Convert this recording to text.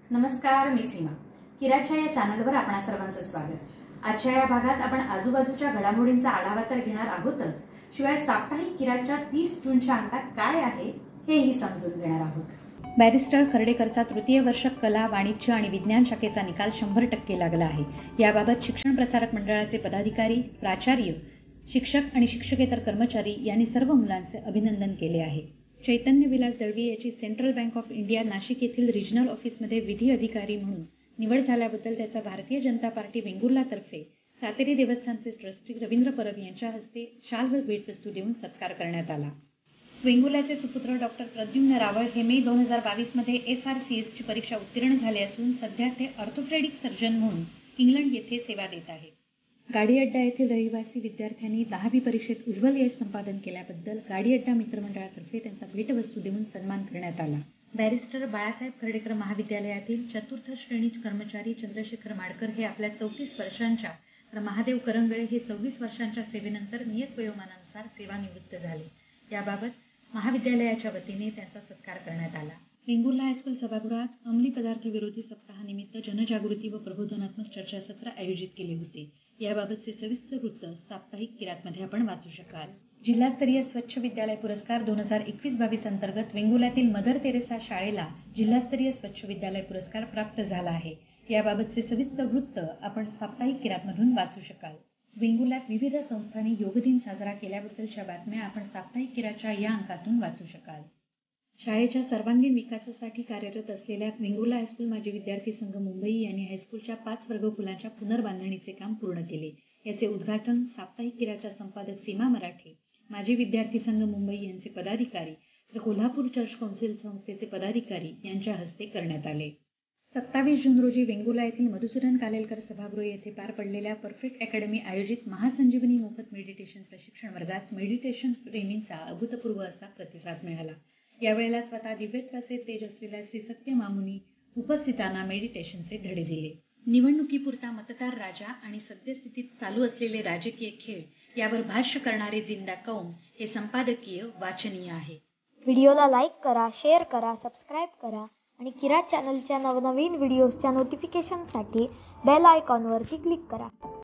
नमस्कार, मी सीमा. किराच्या या चॅनलवर आपणा सर्वांचं स्वागत. आजच्या या भागात आपण आजूबाजूच्या घडामोडींचा आढावा तर घेणार आहोतच, शिवाय साप्ताहिक किराच्या 30 जूनच्या अंकात काय आहे हेही समजून घेणार आहोत. बॅरिस्टर खर्डेकरचा तृतीय वर्ष कला, वाणिज्य आणि विज्ञान शाखेचा निकाल 100% लागला आहे. याबाबत शिक्षण प्रसारक मंडळाचे पदाधिकारी, प्राचार्य, शिक्षक आणि शिक्षकेतर कर्मचारी यांनी सर्व मुलांचे अभिनंदन केले आहे. चैतन्य विलास दळवी याची central bank of India Nashik येथील रिजनल ऑफिसमध्ये विधी अधिकारी म्हणून निवड झाल्याबद्दल त्याचा भारतीय जनता पार्टी वेंगुर्लातर्फे सातेरी देवस्थानचे ट्रस्टी रवींद्र परब यांच्या हस्ते शाल व भेटवस्तू देऊन सत्कार करण्यात आला. वेंगुर्ल्याचे सुपुत्र डॉक्टर प्रद्युम्न रावळ हे मे 2022 मध्ये FRCSची परीक्षा उत्तीर्ण झाले असून सध्या ते ऑर्थोपेडिक सर्जन म्हणून इंग्लंड येथे सेवा देत आहेत. गाडी अड्डा येथील रहिवासी विद्यार्थ्यांनी 10वी परीक्षेत उज्ज्वल यश संपादन केल्याबद्दल गाडी अड्डा मित्रमंडळातर्फे त्यांचा भेटवस्तू देऊन सन्मान करण्यात आला. बॅरिस्टर बाळासाहेब खर्डेकर महाविद्यालयातील चतुर्थ श्रेणी कर्मचारी चंद्रशेखर माडकर हे आपल्या 34 वर्षांच्या तर महादेव करंगळे हे 26 वर्षांच्या सेवेनंतर नियत वयोमानानुसार सेवानिवृत्त झाले. याबाबत महाविद्यालयाच्या वतीने त्यांचा सत्कार करण्यात आला. वेंगुर्ला हायस्कूल सभागृहात अंमली पदार्थ विरोधी सप्ताहानिमित्त जनजागृती व प्रबोधनात्मक चर्चासत्र आयोजित केले होते. याबाबतचे सविस्तर वृत्त साप्ताहिक किरातमध्ये आपण वाचू शकाल. जिल्हास्तरीय स्वच्छ विद्यालय पुरस्कार 2021-22 अंतर्गत वेंगुर्ल्यातील मदर तेरेसा शाळेला जिल्हास्तरीय स्वच्छ विद्यालय पुरस्कार प्राप्त झाला आहे. याबाबतचे सविस्तर वृत्त आपण साप्ताहिक किरातमधून वाचू शकाल. वेंगुर्ल्यात विविध संस्थांनी योग दिन साजरा केल्याबद्दलच्या बातम्या आपण साप्ताहिक किराच्या या अंकातून वाचू शकाल. शाळेच्या सर्वांगीण विकासासाठी कार्यरत असलेल्या वेंगुर्ला हायस्कूल माजी विद्यार्थी संघ मुंबई यांनी हायस्कूलच्या 5 वर्गखोल्यांच्या पुनर्बांधणीचे काम पूर्ण केले. याचे उद्घाटन साप्ताहिक किराच्या संपादक सीमा मराठे, माजी विद्यार्थी संघ मुंबई यांचे पदाधिकारी तर कोल्हापूर चर्च कौन्सिल संस्थेचे पदाधिकारी यांच्या हस्ते करण्यात आले. 27 जून रोजी वेंगुर्ला येथील मधुसूदन कालेलकर सभागृह येथे पार पडलेल्या परफेक्ट अकॅडमी आयोजित महासंजीवनी मोफत मेडिटेशन प्रशिक्षण वर्गास मेडिटेशन प्रेमींचा अभूतपूर्व असा प्रतिसाद मिळाला. यावेळेला स्वतः दिव्यत्वाचे तेज असलेल्या श्री सत्य मामुनी उपस्थितांना मेडिटेशनचे धडे दिले. निवडणुकीपुरता मतदार राजा आणि सद्यस्थितीत चालू असलेले राजकीय खेळ यावर भाष्य करणारे जिंदा कौम हे संपादकीय वाचनीय आहे. व्हिडिओला लाईक करा, शेअर करा, सबस्क्राईब करा आणि किरात चॅनलच्या नवनवीन व्हिडिओजच्या नोटिफिकेशनसाठी बेल आयकॉनवरती क्लिक करा.